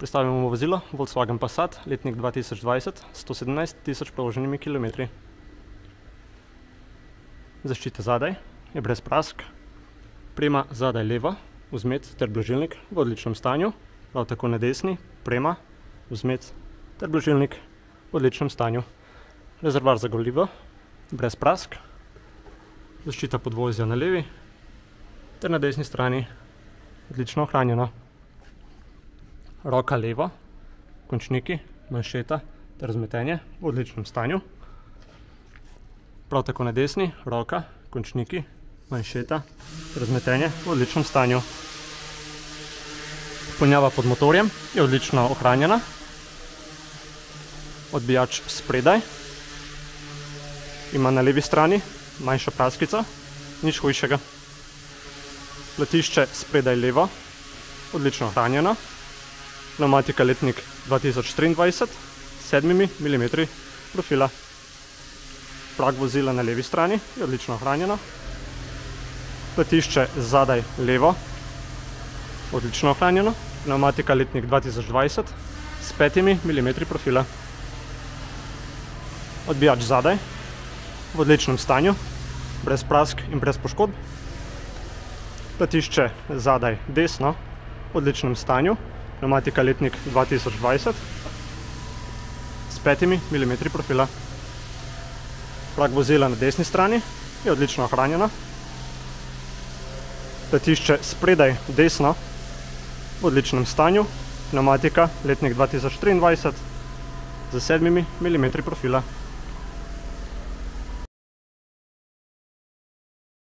Predstavljamo vozilo Volkswagen Passat, letnik 2020, 117 tisoč prevoženimi kilometri. Zaščita zadaj je brez prask. Prema zadaj levo, vzmet ter blažilnik v odličnem stanju. Prav tako na desni, prema, vzmet ter blažilnik v odličnem stanju. Rezervoar za gorivo, brez prask. Zaščita podvozja na levi ter na desni strani odlično ohranjena. Roka levo, končniki, manšeta ter vzmetenje v odličnem stanju. Prav tako na desni, roka, končniki, manšeta ter vzmetenje v odličnem stanju. Ponjava pod motorjem je odlično ohranjena. Odbijač spredaj. Ima na levi strani manjšo praskico, nič hujšega. Platišče spredaj levo, odlično ohranjeno. Pnevmatika letnik 2023, 7 mm profila. Prag vozila na levi strani je odlično ohranjeno. Platišče zadaj levo, odlično ohranjeno. Pnevmatika letnik 2020 s 5 mm profila. Odbijač zadaj v odličnem stanju, brez prask in brez poškodb. Platišče zadaj desno v odličnem stanju. Pnevmatika letnik 2020 s 5 mm profila. Prag vozila na desni strani je odlično ohranjeno. Platišče spredaj desno v odličnem stanju. Pnevmatika letnik 2023 z 7 mm profila.